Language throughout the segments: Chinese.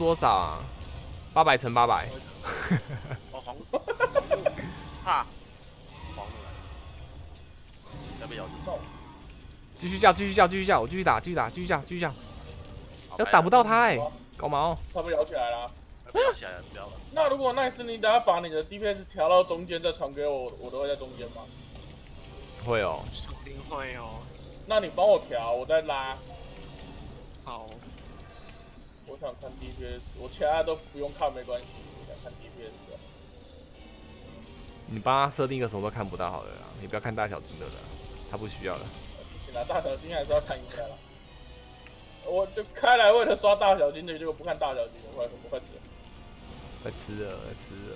多少啊？800乘800。 哦，黄木，哈，黄木来了，要被咬着走。 继续叫，继续叫，继续叫，我继续打，继续打，继续叫，继续叫。要打不到他哎，搞毛！ 他被咬起来了。 被咬起来了，不要了。 那如果奈斯你等下把你的 DPS 调到中间再传给我，我都会在中间吗？ 会哦， 说不定会哦。 那你帮我调，我再拉。 好， 我想看 DPS，我其他都不用看没关系，我想看 DPS 的。 你帮他设定一个什么都看不到好了啦，你不要看大小金的了，他不需要了。 不行啦，大小金还是要看一下啦。我就开来为了刷大小金的，结果不看大小金的，快死了！ 快吃了，快吃了。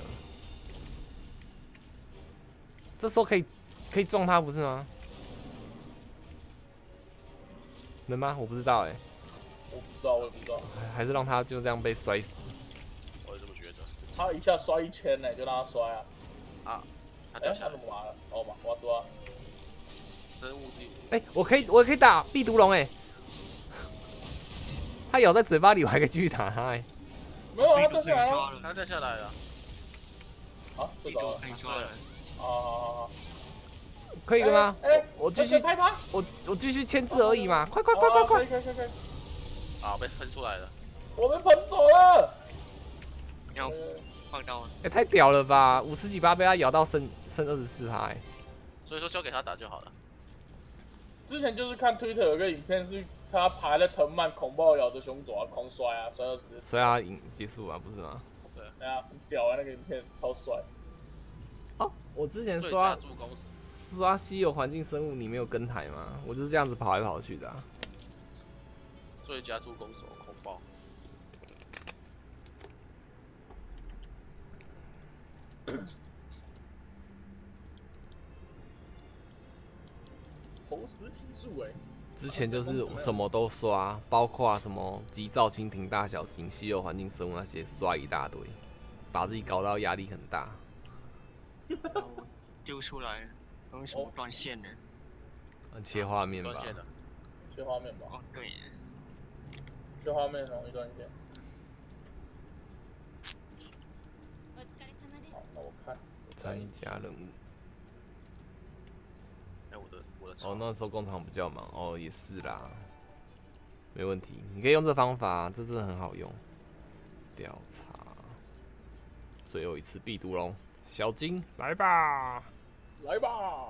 这时候可以撞他不是吗？能吗？我不知道哎、 我不知道，我也不知道。 还是让他就这样被摔死。 我也这么觉得。 他一下摔1000呢，就让他摔啊！ 啊，他哎， 掉下来他怎。么麻了？哦嘛，我要抓。 生物地， 哎、我可以打壁毒龙哎、他咬在嘴巴里，我还可以继续打他哎、 没有，他掉下来了。 刷了， 他掉下来了。 啊，睡着了。 可以刷了。 啊， 可以的吗？ 哎， 我继续拍他。 我继续签字而已嘛，快！ 可以。 啊，被喷出来了。 我被喷走了。 要放到了。 哎、太屌了吧！50几8被他咬到剩24%哎、 所以说交给他打就好了。 之前就是看 Twitter 有个影片，是他爬在藤蔓恐暴咬着熊爪狂摔啊，摔到直接。 所以他赢结束啊，不是吗？ 对啊，很屌啊，那个影片超帅。 哦，我之前最刷佳助攻稀有环境生物，你没有跟台吗？我就是这样子跑来跑去的、啊。 最佳助攻手恐爆。 投石体术哎， 之前就是什么都刷，包括什么急躁蜻蜓、大小金、稀有环境生物那些，刷一大堆，把自己搞到压力很大。 然后丢出来，有什么断线呢？ 切画面吧断，线的。 切画面吧， 哦，对， 切画面容易断线。好，那我看。 参加任务。 哎，我的哦，那时候工厂比较忙，哦，也是啦，没问题，你可以用这方法，这真的很好用。调查，最后一次必毒龙，小金来吧。 来吧。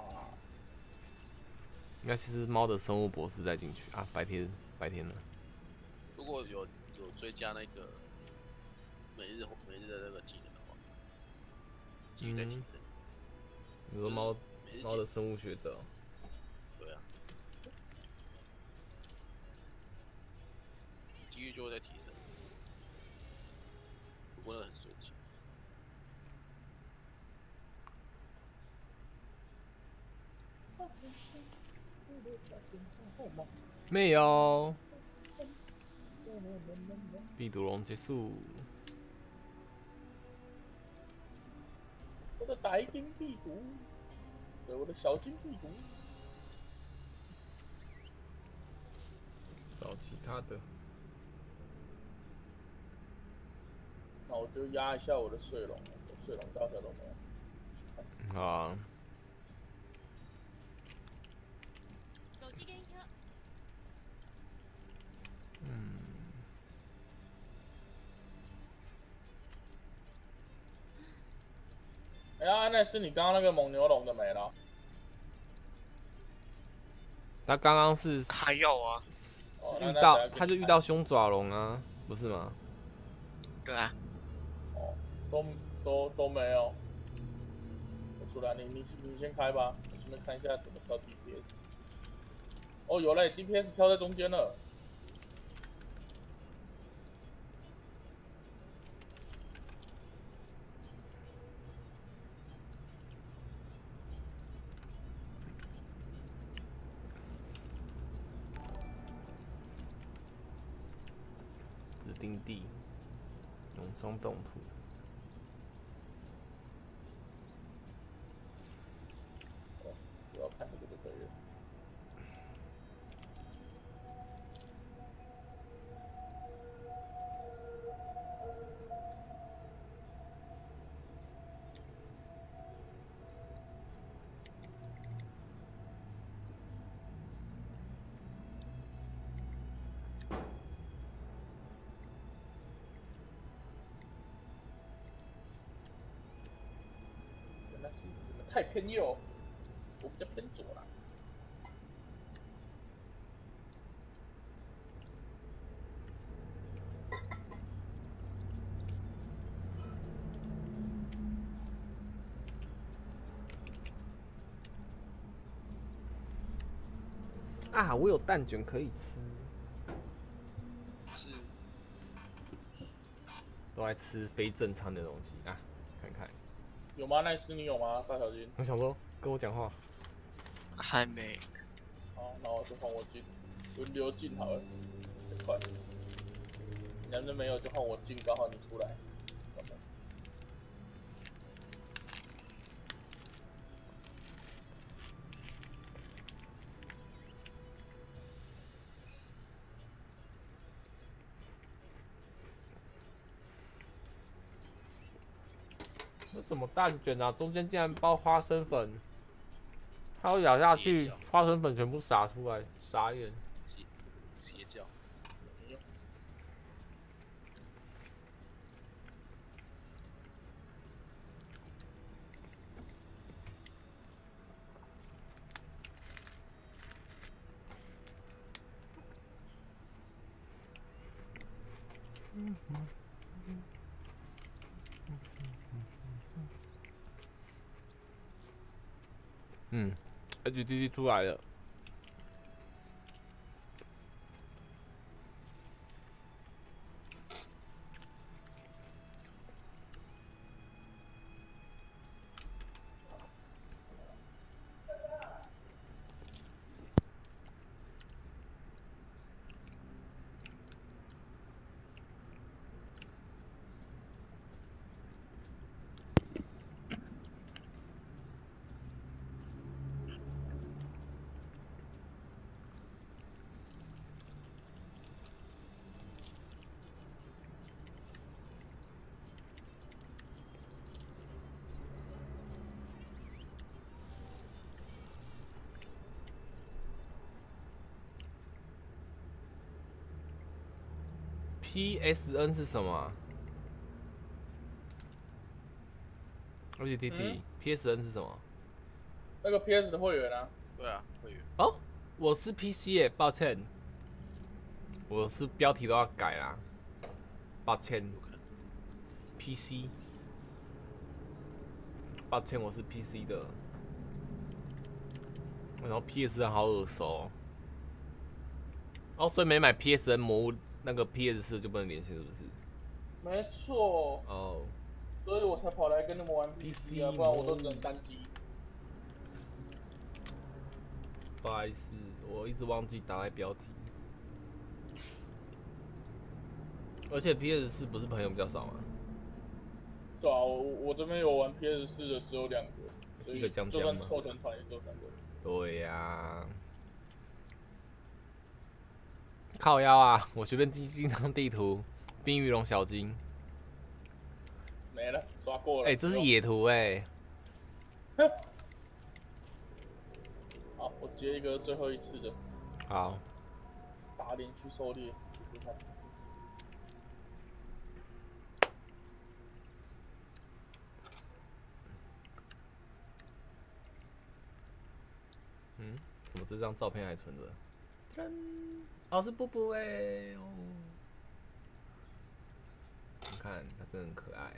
应该是猫的生物博士再进去啊，白天了。 如果有追加那个每日的那个技能的话，继续再提升。 你说猫每日的生物学者、哦， 对啊，机遇就会在提升。不过那很随机。 没有。必毒龙结束。 我的白金壁虎，对，我的小金壁虎。 找其他的。 那我就压一下我的睡龙，睡龙大小都没有。 好啊。 哎呀，那是你刚刚那个蒙牛龙的没了。 他刚刚是还有啊， 哦遇到，他就遇到凶爪龙啊，不是吗？ 对啊， 哦，都没有。我出来，你先开吧，我顺便看一下怎么调 DPS。哦，有嘞，DPS 调在中间了。 指定地，农松动土。 主要看这个就可以了。 那是你们太偏右，我比较偏左啦。 啊，我有蛋卷可以吃， 是都爱吃非正餐的东西啊，看看。 有吗？奈斯你有吗？大小金。 我想说跟我讲话， 还没。 好，那我就换我进，轮流进好了，很快。你要是没有就换我进，刚好你出来。 这什么蛋卷啊？中间竟然包花生粉，它要咬下去，花生粉全部洒出来，傻眼。 邪教。 HDD 出来了。PSN 是什么啊？HDD PSN 是什么？ 那个 PS 的会员啊。 对啊，会员。 哦，我是 PC 耶，抱歉，我是标题都要改啦，抱歉。PC， 抱歉，我是 PC 的。然后 PSN 好耳熟哦，所以没买 PSN 魔物那个 PS4就不能连线，是不是？ 没错。 哦， 所以我才跑来跟你们玩 PC 啊，不然我都只能单机。 不好意思，我一直忘记打在标题。而且 PS4不是朋友比较少吗？ 对啊，我这边有玩 PS4的只有2个，所以一个江就算吗凑成团也就3个。 对呀、啊，靠腰啊！我随便进张地图，冰鱼龙小金， 没了，刷过了。 哎、这是野图哎、 好，我接一个最后一次的好， 打连续狩猎，试试看。 怎么这张照片还存着？哦，是布布哎、哦，你看它真的很可爱。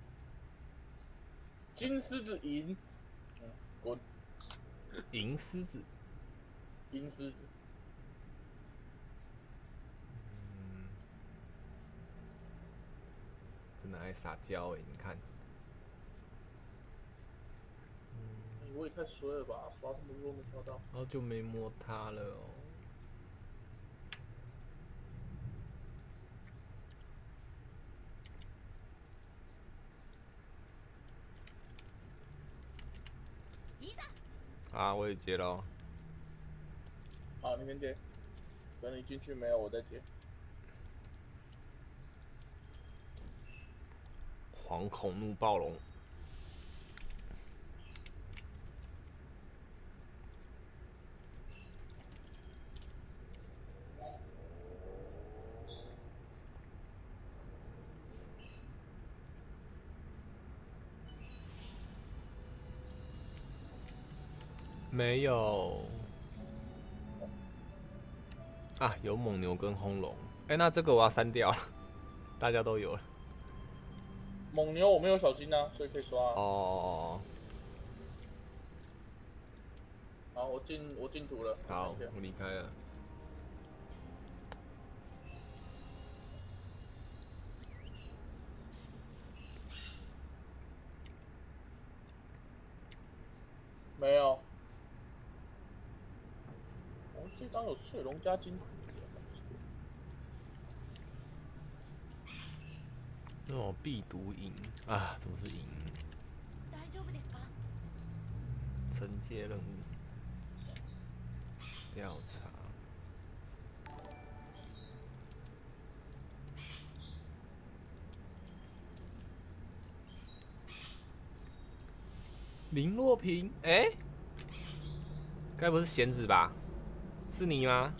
金狮子赢，滚！ 银狮子， 银狮子， 真的爱撒娇哎、你看。 我也太衰了吧，刷这么多没刷到。 好久没摸它了哦。啊，我也接了哦。 好，你先接。等你进去没有，我再接。 惶恐怒暴龙。 没有。啊，有蒙牛跟轰龙。哎、那这个我要删掉了，大家都有了。 蒙牛我没有小金啊，所以可以刷啊。 哦， 好，我进图了。 好， 等一下我离开了。 没有。哦，这张有水龙加金丝蝶。 那种必读赢啊，怎么是赢？ 大丈夫ですか？ 承接任务，调查。林若平，哎、该不是贤子吧？是你吗？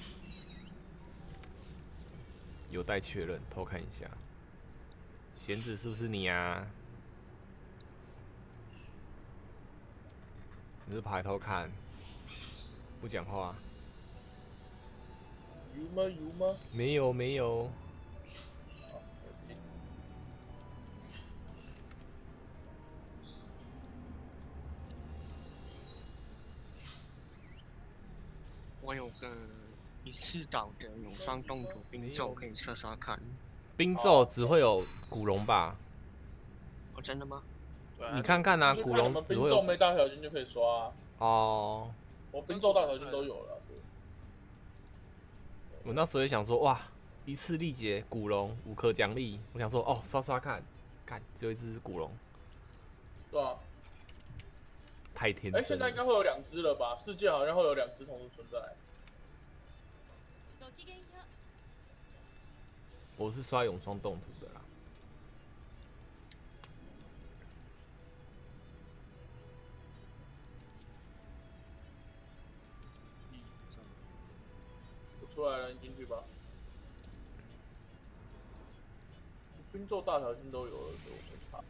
有待确认，偷看一下。贤子是不是你啊？你是抬头看，不讲话？ 有吗？有吗？ 没有没有。 好，我进。 我有个一次岛的永霜冻土冰咒可以刷刷看。 冰咒只会有古龙吧？ 哦，真的吗？ 对啊你看看啊， 就是古看你们冰咒龙只会有没大小金就可以刷啊。 哦。 我冰咒大小金都有了。对我那时候也想说，哇，一次力竭古龙5颗奖励，我想说，哦，刷刷看，看只有一只古龙， 对啊。 太天哎，现真了。 在应该会有2只了吧？世界好像会有2只同时存在。 ごきげんよう。 我是刷永霜冻土的啦。 我出来了，你进去吧。冰咒大小金都有了，所以我没差。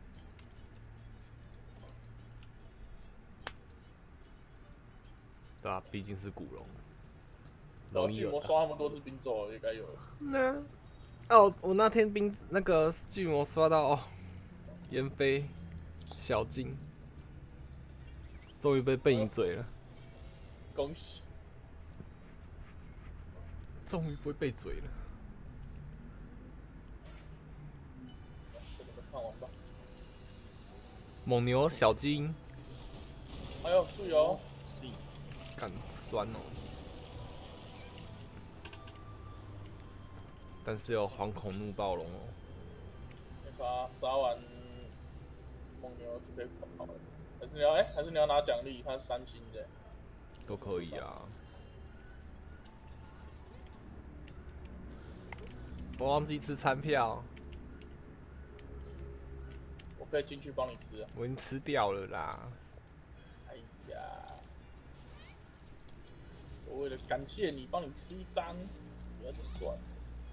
对啊，毕竟是古龙， 然后巨魔容易有的。 刷那么多次冰咒了，应该有了。 那哦，我那天那个巨魔刷到哦，烟飞小金，终于被背你嘴了， 恭喜！ 终于不会被嘴了。 这个看完吧。 蒙牛小金， 还有素油， 干酸哦。但是有惶恐怒暴龙哦。 没啥，杀完蒙牛就可以跑了。还是你要拿奖励？它是3星的。 都可以啊。我忘记吃餐票， 我可以进去帮你吃啊。 我已经吃掉了啦。 哎呀，我为了感谢你，帮你吃一张，不要就算了。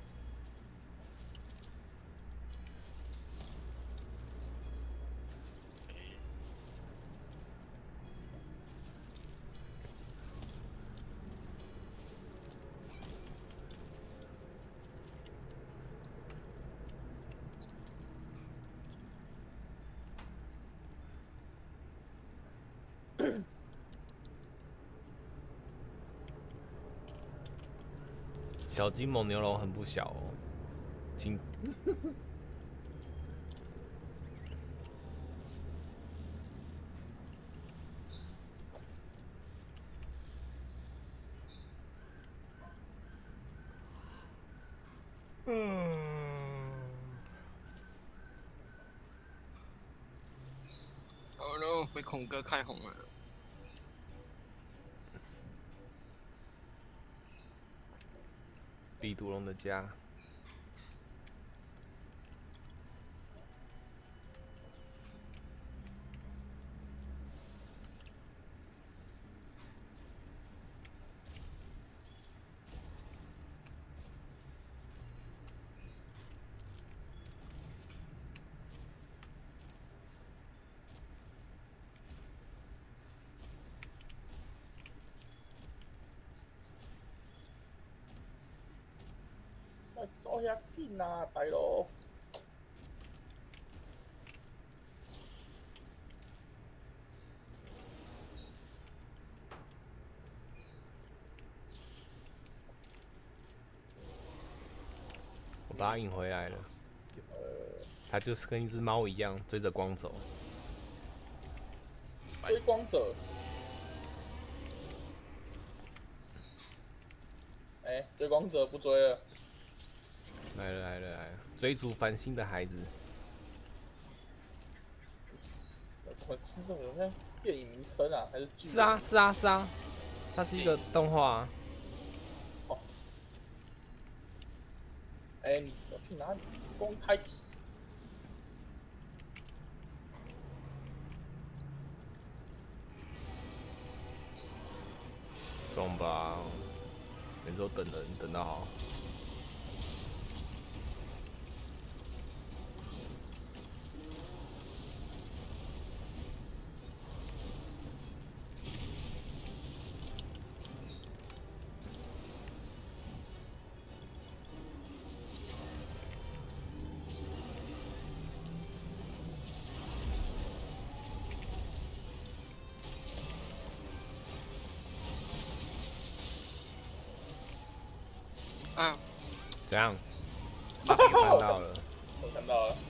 小金蒙牛龙很不小哦，请哦 no，被孔哥开红了。 比毒龙的家。 走遐紧啊，大佬！ 我把它引回来了。它就是跟一只猫一样追着光走。 追光者。哎、追光者不追了。 来了来了来了！追逐繁星的孩子。 我是这种像电影名称啊，还是剧？ 是啊是啊是啊，它是一个动画、啊。 哦。哎、你要去哪里？公开。 爽吧！每次都等人等到好。 啊， 怎样？看到了。 我看到了。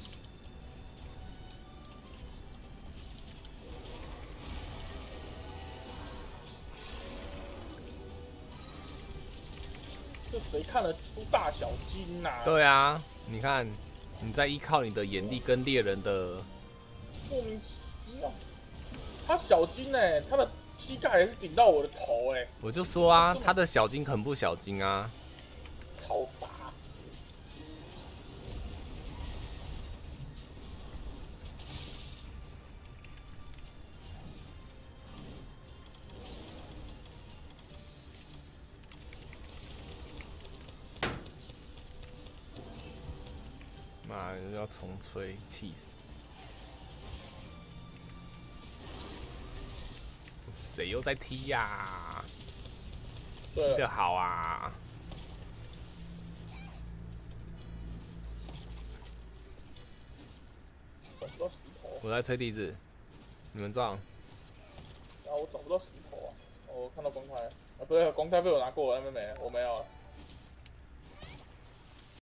这谁看得出大小金啊？ 对啊，你看，你在依靠你的眼力跟猎人的， 莫名其妙。他小金哎、他的膝盖还是顶到我的头哎、 我就说啊，他的小金肯不小金啊。 超大。 妈的，要重吹，气死！谁又在踢呀、踢得好啊！ 找不到石头， 我在吹笛子，你们撞。 然后我找不到石头啊。哦，我看到公开了，啊，不对，公开被我拿过，我那边没了，我没有了。